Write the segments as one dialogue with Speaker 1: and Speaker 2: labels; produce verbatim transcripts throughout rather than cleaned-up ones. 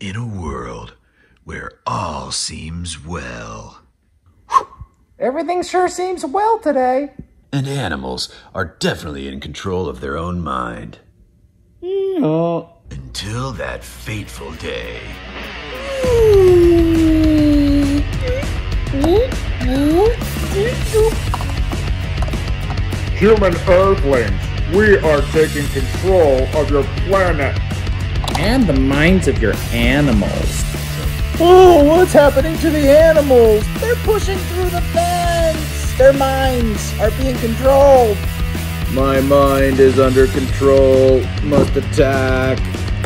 Speaker 1: in a world where all seems well.
Speaker 2: Everything sure seems well today.
Speaker 1: And animals are definitely in control of their own mind.
Speaker 2: Yeah.
Speaker 1: Until that fateful day.
Speaker 3: Human Earthlings, we are taking control of your planet.
Speaker 2: And the minds of your animals. Oh, what's happening to the animals? They're pushing through the fence. Their minds are being controlled. My mind is under control. Must attack.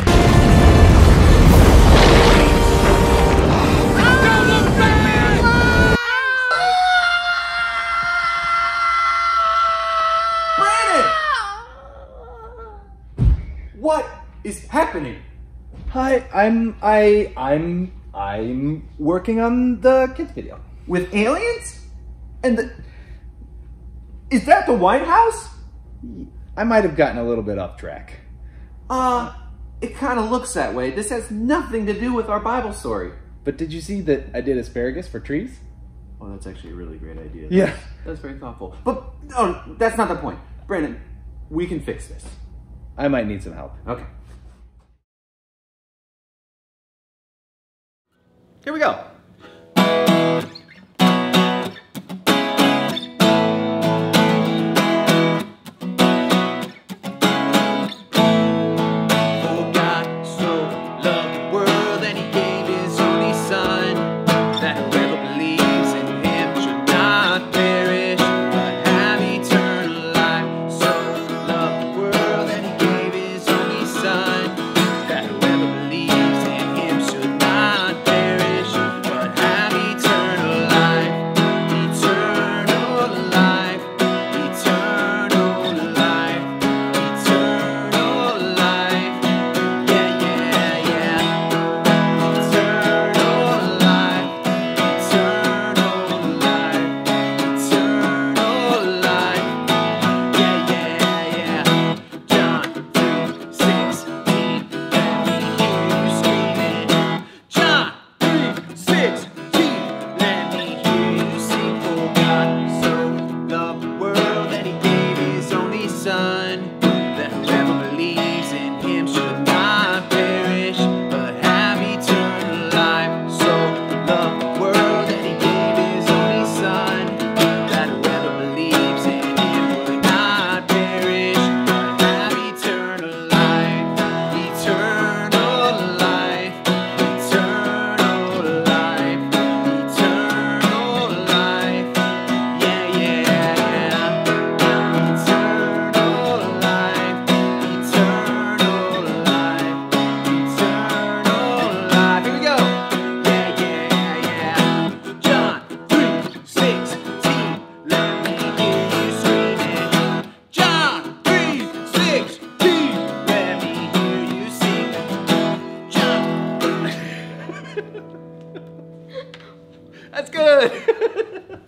Speaker 4: What is happening?
Speaker 2: Hi, I'm I I'm I'm working on the kids video.
Speaker 4: With aliens? And the... Is that the White House?
Speaker 2: I might have gotten a little bit off track.
Speaker 4: Uh, it kind of looks that way. This has nothing to do with our Bible story.
Speaker 2: But did you see that I did asparagus for trees?
Speaker 4: Well, that's actually a really great idea.
Speaker 2: Yeah.
Speaker 4: That's, that's very thoughtful. But, no, that's not the point. Brandon, we can fix this.
Speaker 2: I might need some help.
Speaker 4: Okay.
Speaker 2: Here we go.
Speaker 4: That's good.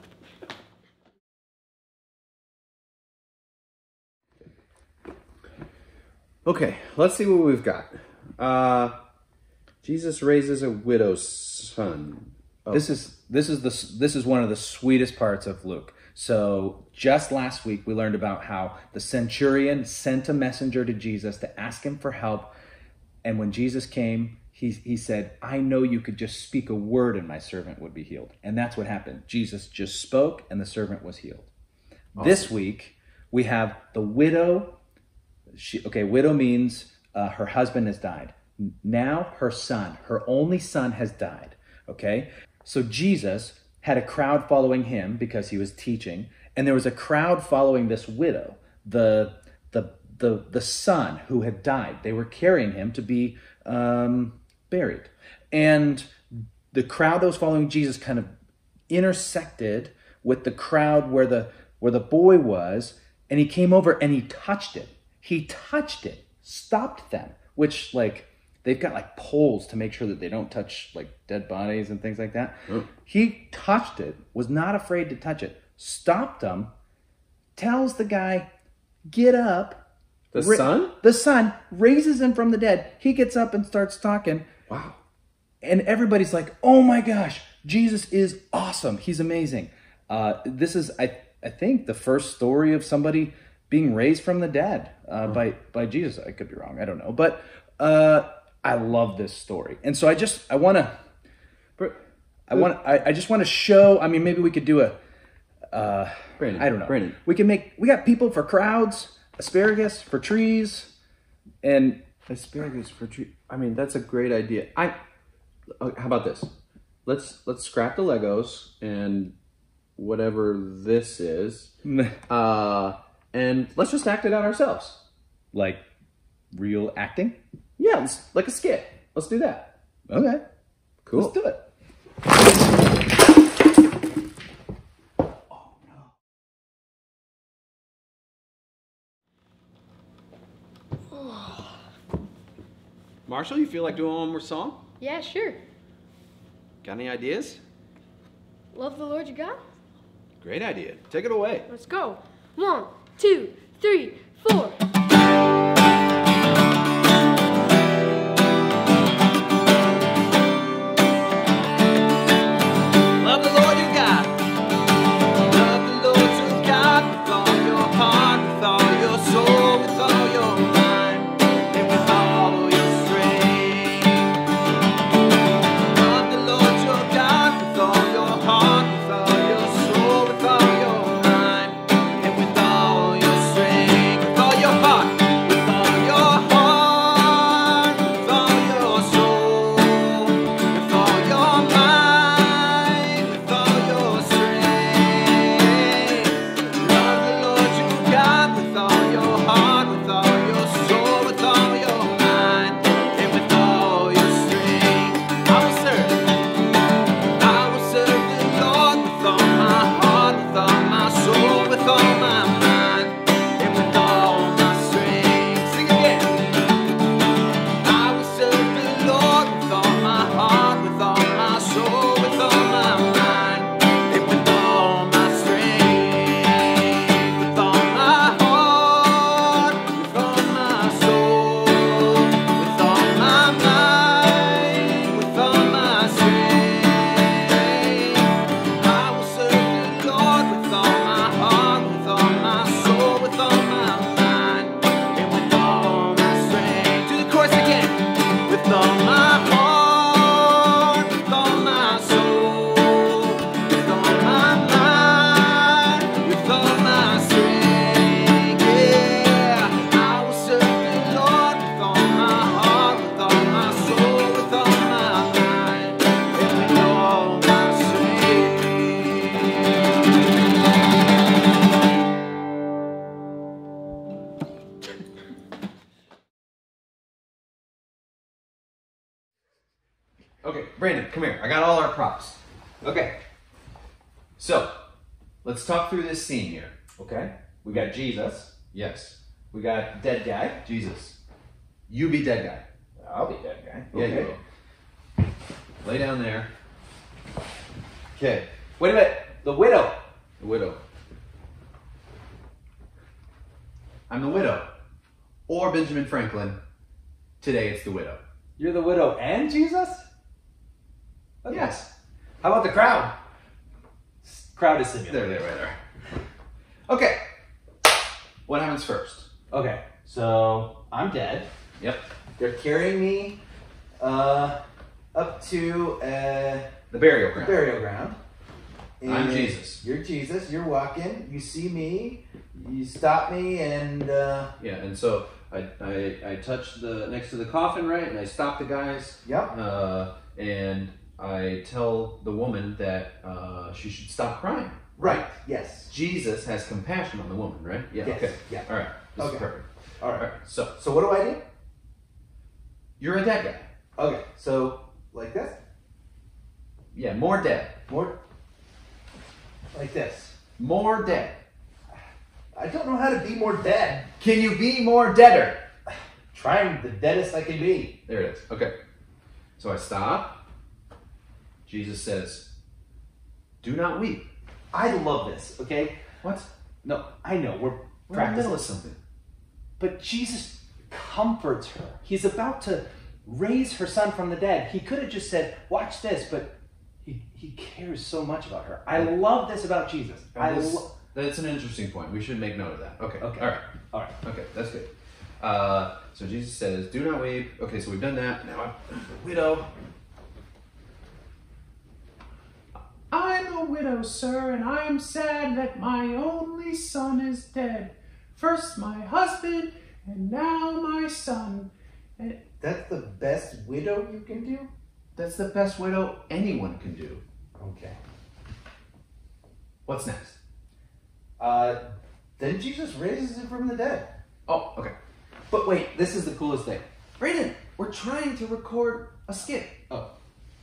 Speaker 2: Okay, let's see what we've got. Uh, Jesus raises a widow's son. Oh. This is this is the this is one of the sweetest parts of Luke. So just last week we learned about how the centurion sent a messenger to Jesus to ask him for help, and when Jesus came, he he said, "I know you could just speak a word and my servant would be healed." And that's what happened. Jesus just spoke and the servant was healed. Awesome. This week we have the widow. She, okay, widow means uh, her husband has died. Now her son, her only son, has died. Okay, so Jesus had a crowd following him because he was teaching, and there was a crowd following this widow, the the the the son who had died. They were carrying him to be um, buried, and the crowd that was following Jesus kind of intersected with the crowd where the where the boy was, and he came over and he touched it. He touched it, stopped them, which, like, they've got like poles to make sure that they don't touch like dead bodies and things like that. Oh. He touched it, was not afraid to touch it, stopped them, tells the guy, get up.
Speaker 4: The son?
Speaker 2: The son raises him from the dead. He gets up and starts talking.
Speaker 4: Wow.
Speaker 2: and everybody's like, oh my gosh, Jesus is awesome. He's amazing. Uh, this is, I, I think, the first story of somebody being raised from the dead uh, mm-hmm. by, by Jesus. I could be wrong. I don't know. But uh, I love this story. And so I just, I want to, I want, I, I just want to show, I mean, maybe we could do a, uh,
Speaker 4: Brandon,
Speaker 2: I don't know.
Speaker 4: Brandon.
Speaker 2: We can make, we got people for crowds, asparagus for trees, and
Speaker 4: asparagus for trees. I mean, that's a great idea. I, uh, how about this? Let's, let's scrap the Legos and whatever this is, uh, and let's just act it out ourselves.
Speaker 2: Like real acting?
Speaker 4: Yeah, it's like a skit. Let's do that.
Speaker 2: Okay.
Speaker 4: Cool.
Speaker 2: Let's do it.
Speaker 4: Oh, no. Marshall, you feel like doing one more song?
Speaker 5: Yeah, sure.
Speaker 4: Got any ideas?
Speaker 5: Love the Lord your God?
Speaker 4: Great idea. Take it away.
Speaker 5: Let's go. One, two, three, four.
Speaker 4: Love the Lord your God. Love the Lord your God with all your heart, with all your soul, with all your mind, and with all your strength. Love the Lord your God with all your heart, with all your soul, with all your mind, and with all your strength. With all your heart, with all your heart, with all your soul, with all your mind, with all your strength. Love the Lord your God with all your heart, with all your soul, with all your mind, and with all your strength. I will serve, I will serve the Lord with all my heart, with all my soul, with all my mind, and with all my strength. Sing again. I will serve the Lord with all my heart, with all my soul, with all my mind, and with all my strength. With all my heart, with all my soul, with all my mind, with all my strength. I will serve the Lord with all my heart, with all my soul, with all my mind, and with all my strength. Do the chorus again. With all my heart, with all my soul, with all my mind, with all my strength. Yeah, I will serve the Lord with all my heart, with all my soul, with all my mind, and with all my strength. Okay, Brandon, come here. I got all our props. Okay. So, let's talk through this scene here. Okay? We got Jesus. Yes. We got dead guy. Jesus. You be dead guy.
Speaker 2: I'll be that guy.
Speaker 4: Yeah,
Speaker 2: Okay.
Speaker 4: you will. Lay down there. Okay. Wait a minute.
Speaker 2: The widow.
Speaker 4: The widow. I'm the widow. Or Benjamin Franklin. Today it's the widow.
Speaker 2: You're the widow and Jesus? Okay.
Speaker 4: Yes.
Speaker 2: How about the crowd? Crowd is
Speaker 4: There,
Speaker 2: simulated.
Speaker 4: there, right there. Okay. What happens first?
Speaker 2: Okay, so I'm dead.
Speaker 4: Yep.
Speaker 2: They're carrying me uh, up to uh,
Speaker 4: The burial
Speaker 2: the
Speaker 4: ground.
Speaker 2: burial ground.
Speaker 4: I'm
Speaker 2: And
Speaker 4: Jesus.
Speaker 2: You're Jesus. You're walking. You see me. You stop me, and uh,
Speaker 4: Yeah, and so I, I I touch the next to the coffin, right? And I stop the guys.
Speaker 2: Yep.
Speaker 4: Uh, and I tell the woman that uh, she should stop crying.
Speaker 2: right. Yes.
Speaker 4: Jesus has compassion on the woman, right? Yeah.
Speaker 2: Yes,
Speaker 4: Okay.
Speaker 2: yeah.
Speaker 4: All right. This
Speaker 2: Okay.
Speaker 4: is perfect.
Speaker 2: All
Speaker 4: All
Speaker 2: right.
Speaker 4: right. So
Speaker 2: So what do I do?
Speaker 4: you're a dead guy.
Speaker 2: Okay. So like this,
Speaker 4: Yeah. More dead.
Speaker 2: more like this.
Speaker 4: More dead.
Speaker 2: I don't know how to be more dead.
Speaker 4: Can you be more deader?
Speaker 2: Trying the deadest I can be.
Speaker 4: There it is. Okay. So I stop. Jesus says, "Do not weep."
Speaker 2: I love this. Okay.
Speaker 4: What?
Speaker 2: No, I know we're
Speaker 4: We're in the middle
Speaker 2: practicing,
Speaker 4: of something.
Speaker 2: but Jesus comforts her. He's about to raise her son from the dead. He could have just said, watch this, but he, he cares so much about her. I love this about Jesus. I
Speaker 1: This-
Speaker 2: lo-
Speaker 1: that's an interesting point. We should make note of that. Okay.
Speaker 2: Okay.
Speaker 1: All right.
Speaker 2: All right.
Speaker 1: Okay, that's good. Uh, so Jesus says, do not weep. Okay, so we've done that. Now, I'm a widow. I'm a widow, sir, and I am sad that my only son is dead. First my husband, and now my son. And
Speaker 6: That's the best widow you can do?
Speaker 1: that's the best widow anyone can do.
Speaker 6: Okay.
Speaker 1: What's next?
Speaker 6: Uh, then Jesus raises him from the dead.
Speaker 1: Oh, okay.
Speaker 2: But wait, this is the coolest thing.
Speaker 1: Brayden, we're trying to record a skit.
Speaker 2: Oh.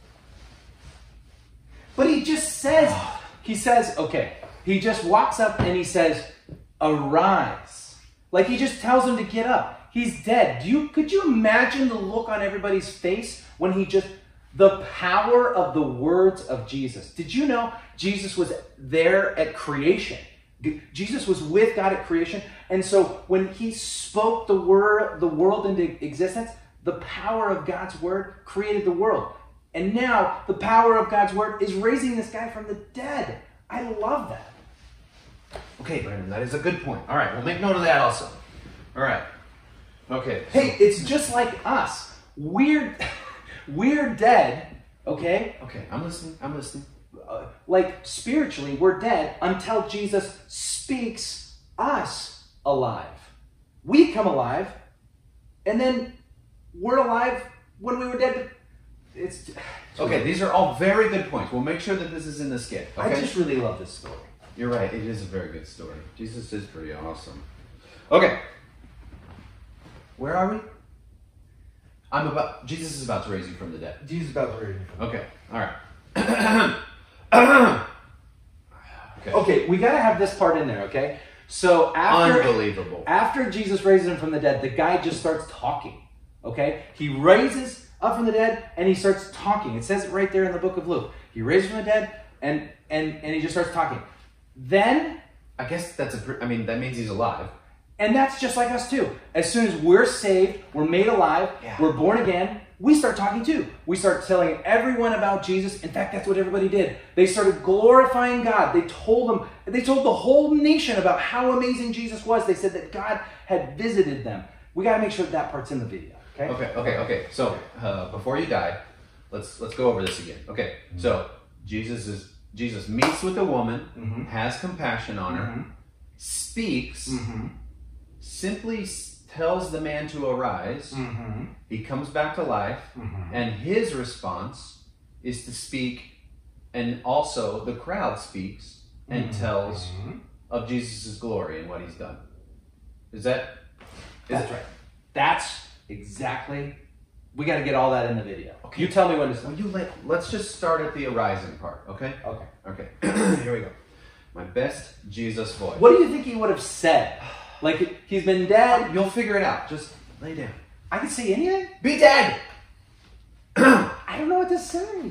Speaker 2: But he just says, he says, okay, he just walks up and he says, arise. Like he just tells him to get up. He's dead. Do you, could you imagine the look on everybody's face when he just, the power of the words of Jesus. Did you know Jesus was there at creation? Jesus was with God at creation. And so when he spoke the word, the world into existence, the power of God's word created the world. And now the power of God's word is raising this guy from the dead. I love that.
Speaker 1: Okay, Brandon, that is a good point. All right, we'll make note of that also. All right. Okay.
Speaker 2: Hey, it's just like us. We're, we're dead, okay?
Speaker 1: Okay, I'm listening. I'm listening.
Speaker 2: Uh, like spiritually, we're dead until Jesus speaks us alive. We come alive, and then we're alive when we were dead. It's
Speaker 1: Okay, these are all very good points. We'll make sure that this is in the skit. Okay?
Speaker 2: I just really love this story.
Speaker 1: You're right. It is a very good story. Jesus is pretty awesome. Okay. Where are we? I'm about. Jesus is about to raise you from the dead.
Speaker 6: Jesus is about to raise him from the dead.
Speaker 1: Okay. All right. Okay.
Speaker 2: Okay, we got to have this part in there, okay? So after
Speaker 1: Unbelievable.
Speaker 2: after Jesus raises him from the dead, the guy just starts talking, okay? He raises up from the dead and he starts talking. It says it right there in the book of Luke. He raises from the dead and and and he just starts talking. Then,
Speaker 1: I guess that's a. pr- I mean, that means he's alive.
Speaker 2: and that's just like us too. As soon as we're saved, we're made alive,
Speaker 1: Yeah.
Speaker 2: we're born again, we start talking too. We start telling everyone about Jesus. In fact, that's what everybody did. They started glorifying God. They told them, they told the whole nation about how amazing Jesus was. They said that God had visited them. We got to make sure that, that part's in the video. Okay.
Speaker 1: Okay. Okay. Okay. So uh, before you die, let's let's go over this again. Okay. So Jesus is Jesus meets with a woman,
Speaker 2: Mhm.
Speaker 1: has compassion on her,
Speaker 2: Mhm.
Speaker 1: speaks,
Speaker 2: Mm-hmm.
Speaker 1: simply s- tells the man to arise.
Speaker 2: Mm-hmm.
Speaker 1: He comes back to life,
Speaker 2: Mhm.
Speaker 1: and his response is to speak, and also the crowd speaks and
Speaker 2: Mhm.
Speaker 1: tells
Speaker 2: Mhm.
Speaker 1: of Jesus' glory and what he's done. Is that? Is
Speaker 2: That's
Speaker 1: it,
Speaker 2: right. That's exactly. We got to get all that in the video.
Speaker 1: Okay.
Speaker 2: You tell me when to
Speaker 1: Well,
Speaker 2: start.
Speaker 1: you let, let's just start at the arising part, okay?
Speaker 2: Okay.
Speaker 1: Okay, here we go. My best Jesus voice.
Speaker 2: What do you think he would have said? Like he's been dead.
Speaker 1: You'll figure it out. Just lay down.
Speaker 2: I can say anything.
Speaker 1: Be dead!
Speaker 2: I don't know what to say.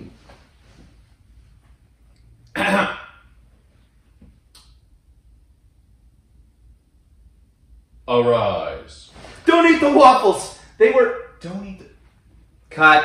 Speaker 1: Arise.
Speaker 2: Don't eat the waffles. They were.
Speaker 1: Don't eat the...
Speaker 2: Cut.